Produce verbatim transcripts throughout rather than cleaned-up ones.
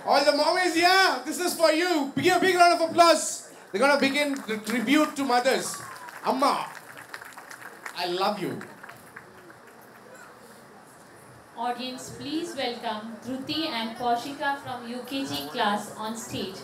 All the mommies here, this is for you. Give a big round of applause. They're going to begin the tribute to mothers. Amma, I love you. Audience, please welcome Dhruti and Kaushika from U K G class on stage.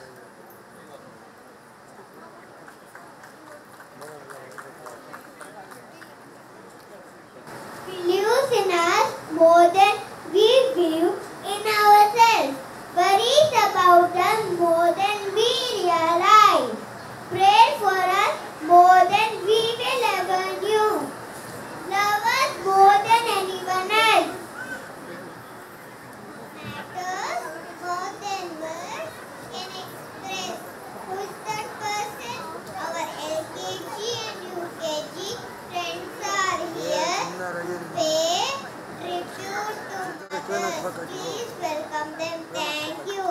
Believes in us more than we believe in ourselves. Worries about us more than we realize. Pray for us more than we will ever knew. Love us more than anyone else. Matters more than words can express. Who is that person? Our L K G and U K G friends are here. Pay tribute to mothers. Please welcome them. Thank you.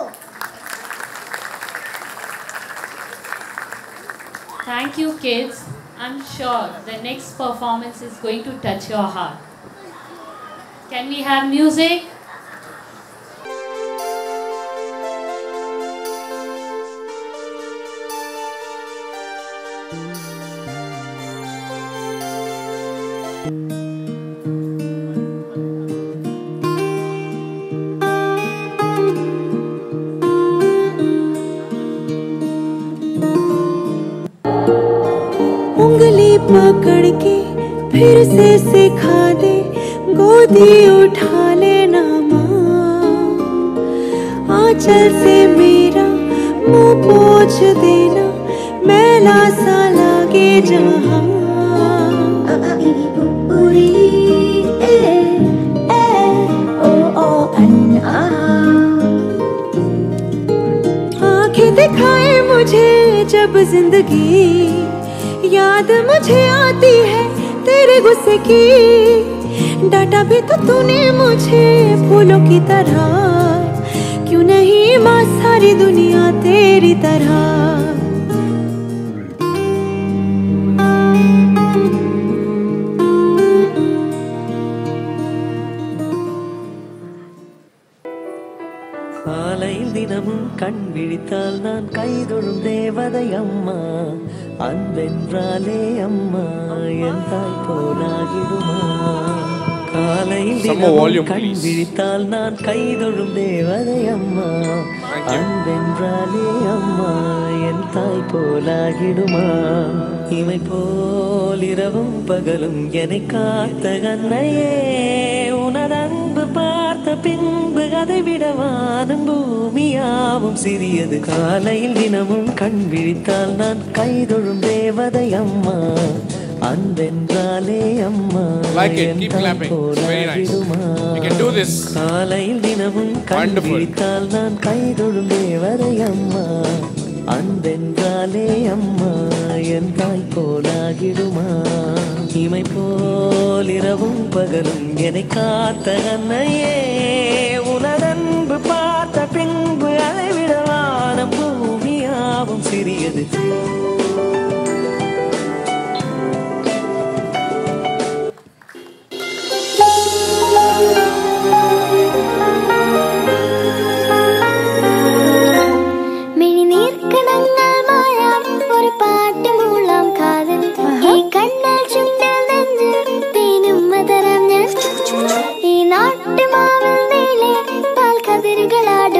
Thank you, kids. I'm sure the next performance is going to touch your heart. Can we have music? उंगली पकड़ के फिर से सिखा दे, गोदी उठा लेना माँ, आंचल से मेरा मुंह पोंछ देना, मैला सा लागे जहाँ। आंखें दिखाए मुझे जब जिंदगी, याद मुझे आती है तेरे गुस्से की। डांटा भी तो तूने मुझे फूलों की तरह, क्यों नहीं माँ सारी दुनिया तेरी तरह। காலையில் தினமும் கண் விழித்தால் நான் கைதொழும் தேவதை அம்மா, அன்பென்றாலே அம்மா என் தாய் போலாகிடுமா. காலையில் தினமும் கண் விழித்தால் நான் கைதொழும் தேவதை அம்மா, அன்பென்றாலே அம்மா என் தாய் போலாகிடுமா. இமை போல் இரவும் பகலும் என்னை காத்த கண்ணையே, உனது அன்பு பார்த்த பின்பு அதை விட வானம் பூமியாவும் சிறியது. காலையில் தினமும் கண் விழித்தால் நான் கைதொழும் தேவதை அம்மா, அன்பென்றாலே அம்மா என் தாய் போலாகிடுமா. காலையில் தினமும் கண் விழித்தால் நான் கைதொழும் தேவதை அம்மா, அன்பென்றாலே அம்மா என் தாய் போலாகிடுமா. இமை போல் இரவும் பகலும் என்னை காத்த அன்னையே, உனதன்பு பார்த்த பின்பு அதை விட வானம் பூமியாவும் சிறியது. ഈ നാട്ടുമാവിൽ നീളെ പാൽ കതിരുകളാടും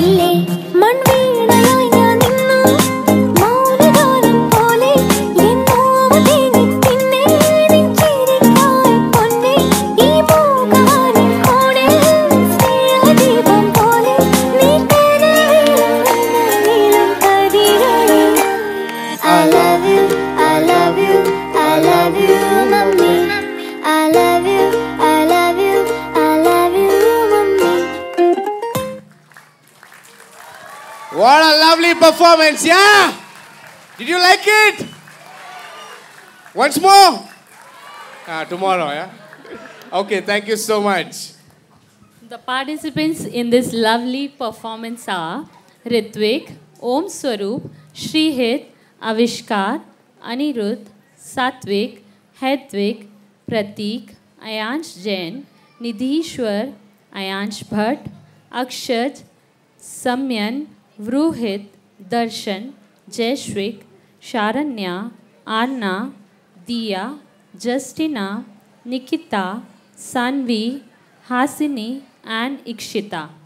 മെല്ലെ മൺവീണയായി ഞാൻ നിന്നു മൗനഗാനം പോലെ എന്നോവ തേങ്ങി പിന്നെ നിൻ ചിരിക്കായി പൊന്നെ ഈ മൂകവാനിൽ കൂടെ സ്നേഹദീപം പോലെ നീ നീളം കതിരൊളി I love you, I love you, I love you, mummy. I love you, I love you, I love you, mummy. What a lovely performance, yeah? Did you like it? Once more? Ah, tomorrow, yeah? Okay, thank you so much. The participants in this lovely performance are Ritvik, Om Swaroop, Shrihit, Avishkar, Anirudh, Satvik, Hedvig, Pratik, Ayansh Jain, Nidhishwar, Ayansh Bhatt, Akshat, Samyan, Vruhit, Darshan, Jayshrik, Sharanya, Arna, Diya, Justina, Nikita, Sanvi, Hasini and Ikshita.